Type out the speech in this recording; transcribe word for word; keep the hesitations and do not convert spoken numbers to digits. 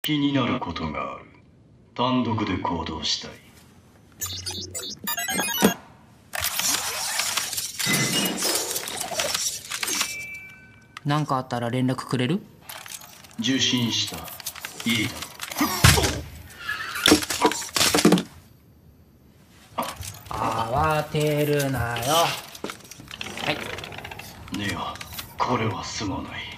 気になることがある。単独で行動したい。 何かあったら連絡くれる？ 受信した。いいだろ。慌てるなよ。はい。 いや、これはすまない。